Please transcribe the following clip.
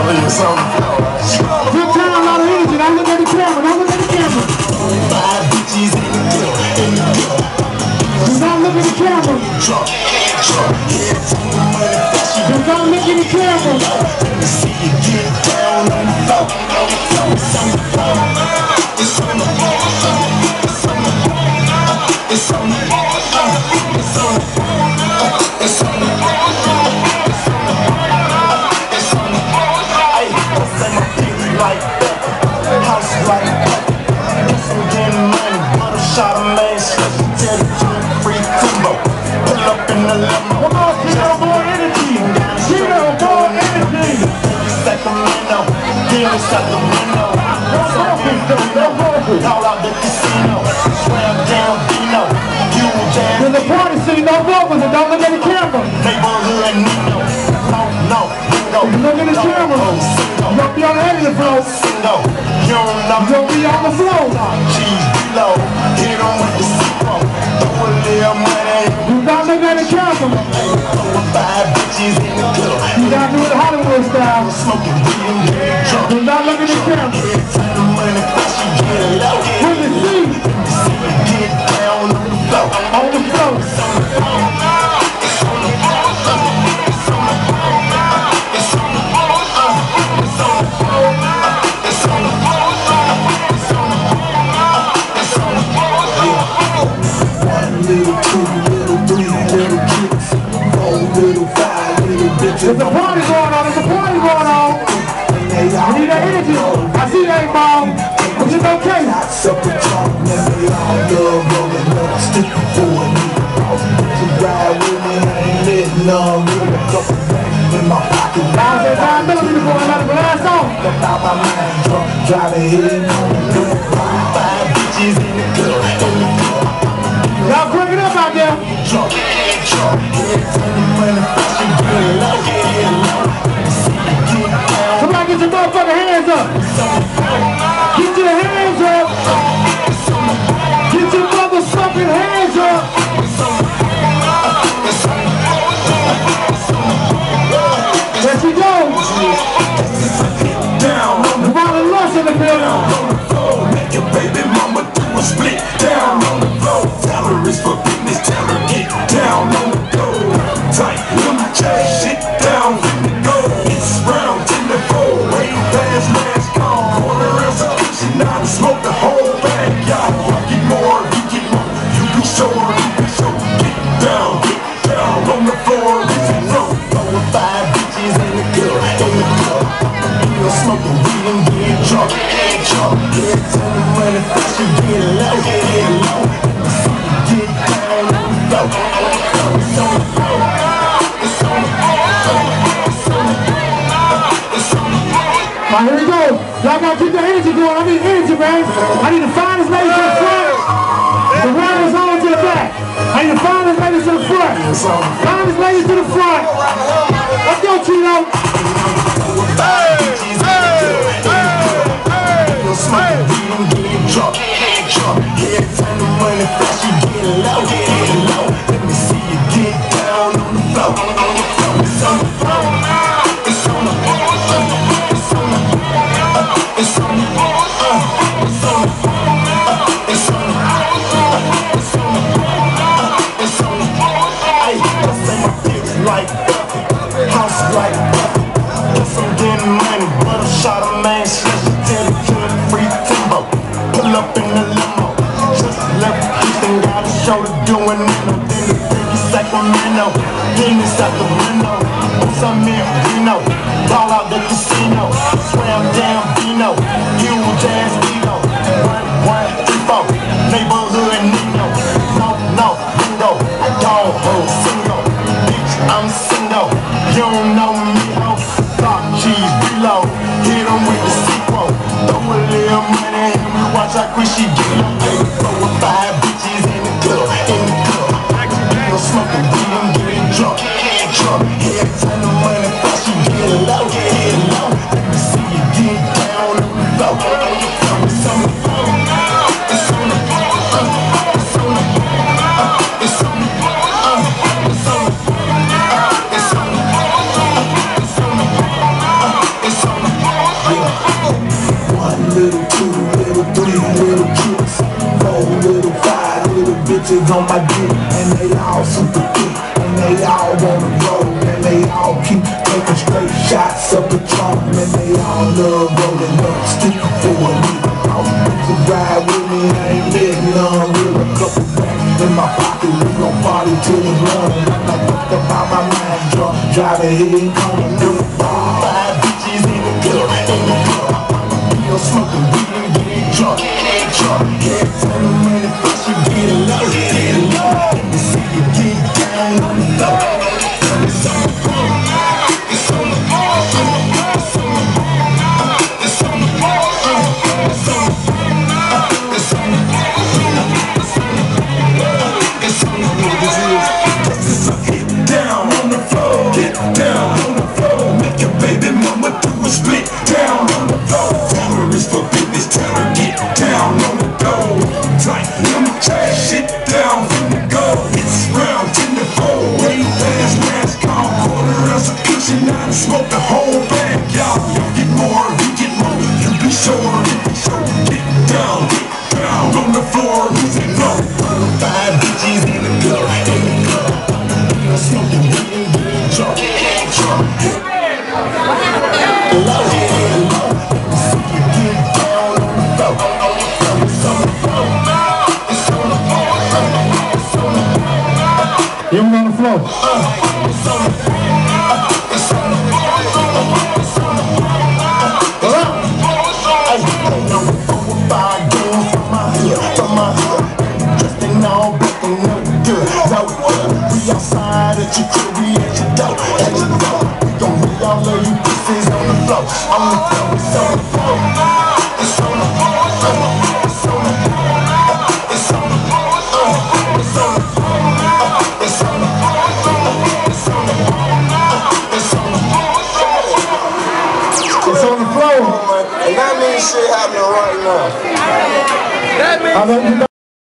Good time, a lot of energy. Now look at the camera. Now look at the camera. 5 bitches in the club. Do not look at the camera. Do not look at the camera. Let me see you get down on the floor. It's on the floor. It's on the floor. It's on the floor. It's on the floor. It's on the floor. It's on the floor. It's on the floor. Ay, I say my things like that. House like that. Guess I'm getting money. Butter shot a man. Slip and tell the truth. Free Timbo. Pull up in the limo. Come on, Tito, more energy. Tito, more energy. Sacramento, dealers out the window. All out the casino, slam down Vino, huge ass. When the party scene, no vocals, and don't look at the camera. Neighborhood Nino, no, Look at the camera. You don't be on the head of the floor. single, you don't know. You don't be on the floor. Cheese below, hit on with the sequel. Throw a little money. Do not look at the camera. 5 bitches in the club. You gotta do it Hollywood style. Smoking weed and getting drunk. Do not look at the camera. Time the money fast, you get low. With the seat See you get down on the floor. on the floor. Little 2, little 3, little kids, 4, little 5, little bitches. There's a party going on. There's a party going on. You need that energy. I see that, Mom. But it's okay. Separate talk, man, they all love rolling up, sticking for a nigga. To ride with me, I ain't letting none with a couple racks in my pocket. Now there's 5 millimeters going on the last song. Out my mind, drunk, driving head on the club. 5 bitches in the club, Y'all bring it up out there. drunk, every time the money fast, you get low, see you get down. Somebody get your motherfucking hands up. Get your hands up. Get your motherfucking hands up. There she goes. Down on the Ronald Lush in the building. floor, make your baby mama do a split. Down on the floor, tell her it's for business, tell her get down on the floor. Tight, them chains, shit down, go. It's round in the floor, way past last call. Corner execution, now to smoke the whole bag. Y'all get more, you get more. You be sure, get down on the floor. It's a row, 5 bitches in the club, You smoking weed and get drunk, Every time the money fast, you get low, See you get down on the floor. It's on the floor. It's on the floor. It's on the floor. All right, here we go. Y'all gotta keep the energy going. I need energy, man. I need the finest ladies to the front. The rounders on to the back. I need the finest ladies to the front. Finest ladies to the front. Let's go, Tito. Smoking weed and getting drunk, Every time the money fast, you get low, Let me see you get down on the floor. It's on the floor. It's on the floor. It's on the floor. It's on the floor. It's on the floor. It's on the floor. It's on the floor. It's on the floor. Ay, I say my bitch like Buffy, house like Buffy. Guess I'm getting money, but I shot a man, slash the tell free Timbo. Pull up in the limo, just left Houston, got a show to do in Reno. Then the freaky Sacramento, demons out the window. On some Reno, ball out the casino, swam down Vino, huge ass ego. 1, 2, 4, neighborhood Nino. No, bingo, dog hole single. Bitch, I'm single, you don't know me, ho. Talk cheese below, hit 'em with the sequel. Throw a little money and we watch how quick she get low. Baby, throw 5 bitches in the club, You smoking weed and getting drunk, Every time the money fast, you get low, Let me see you get down on the floor. It's on the floor. It's on the floor. It's on the floor. It's on the floor. It's on the floor. It's on the floor. It's on the floor. It's on the little 2, little 3, little kids, 4, little 5, little bitches on my dick, and they all super thick, and they all wanna roll, and they all keep taking straight shots up the trunk, and they all love rolling up, sticking for a nigga. All the bitches ride with me, I ain't letting none, with a couple racks in my pocket, we gon' party till it's running. I'm not fucked up by my mind drunk, driving here and coming through. 5 bitches in the club, smoking weed and getting drunk, can't find the money fast, you getting low, let me see you get down on the floor. It's on the floor, it's on the floor, it's on the floor, it's on the floor, it's on the floor, it's on the floor, it's on the floor, it's on the floor. Texas, get down on the floor, get down on the floor, make your baby mama do a split down on the floor. For business, tell her get down on the dough. Tight, let me trash shit down from the go. It's round 10 to 4, way fast, last call. Quarter ounce of cushion, I smoke the whole bag, y'all. You get more, you get more. You be sure, get down on the floor, losing low. 5 bitches in the club, smoking weed and getting drunk, You on the floor. Dressed in all black and no good. We outside at your crib, we at your door, We gon' leave all of you pieces on the floor. On the floor, it's on the floor. It's on the floor, it's on the floor, it's on the floor. It's on the floor, it's on the floor. It's on the floor, it's on the floor. It's on the floor, It's on the floor. And that means shit happening right now. That means